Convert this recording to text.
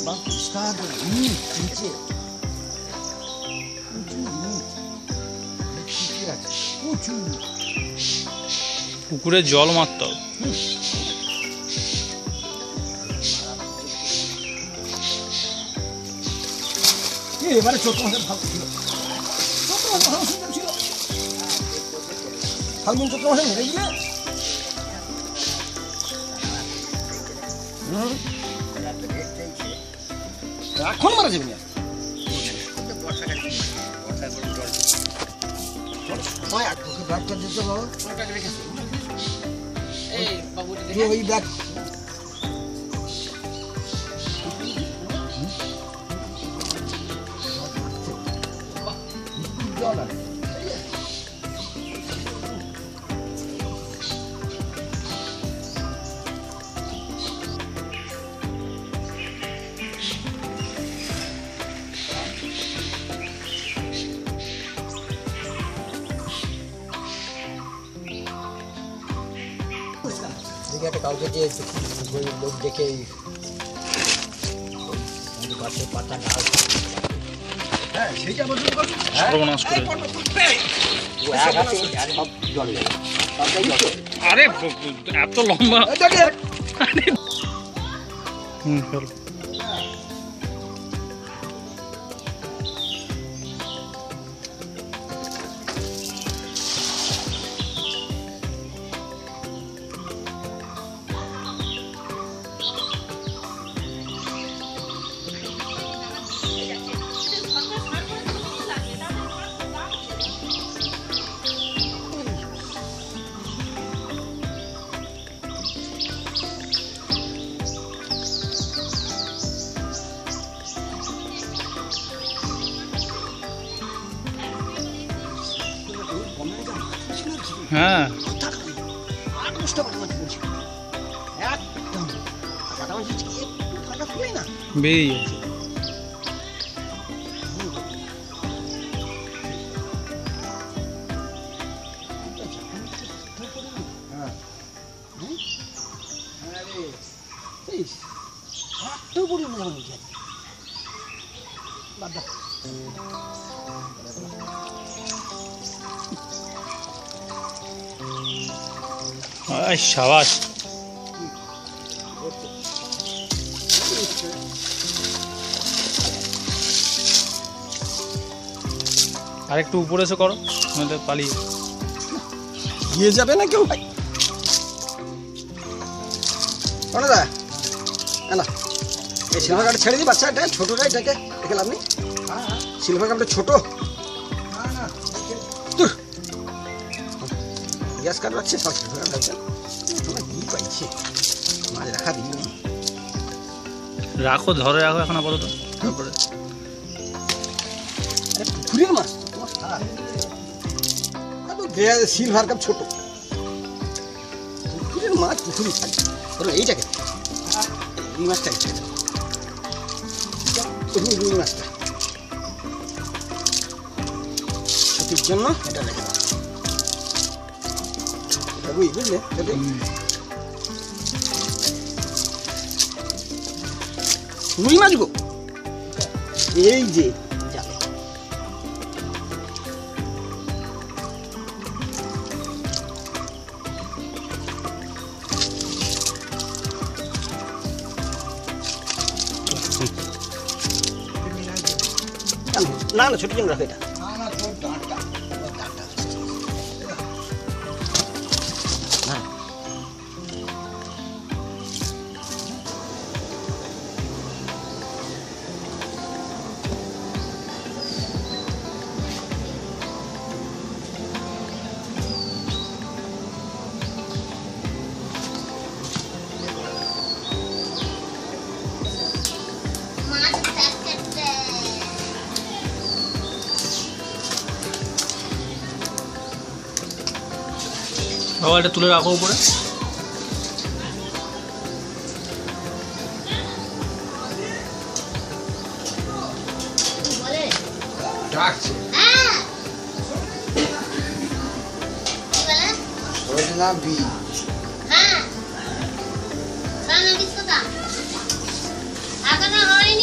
নিচে পুকুরে জল মারতে হবে। এবারে চৈত্র মাসে ভালো ছিল, চৈত্র মাসে ভালো সুন্দর ছিল। ফাল্গুন চৈত্র মাসে মেরে গিয়ে এখন মারা যাবে না। ব্যাগটা দিতে বাবা, ওই ব্যাগ কাউকে যে লোক দেখে গাছের পাতা ডাল, হ্যাঁ সেইটা সর্বনাশ করে। আরে এত লম্বা। হ্যাঁ বেরিয়ে যাচ্ছে। শাবাশ, আরেকটু উপরে এসে করো, নইলে পালিয়ে গিয়ে যাবে না কেউ। ভাই দা না, এই সিলভার কাপটা ছেড়ে দিই, বাচ্চা এটা ছোটটা, এটাকে দেখে লাভ নেই। সিলভার কাপটা ছোট, গ্যাস কাট রাখছে সব সিলভার কাপ রাখছে। কি পাইছে মাছ রাখা দিই, রাখো, ধরে রাখো এখন আপাতত। তারপরে পুকুরের মাছ সিলভার কাপ ছোট, পুকুরের মাছ পুকুরি থাকে। এইটাকে রুই মাছটা, রুই মাছটা ছুটির জন্য এটা রেখে দাও, রুই বুঝলে। রুই মাছ গো, এই যে যাবে না, না ছোট জন্য রাখো এটা। বাবা এটা তুলে রাখো উপরে। এখনো হয়নি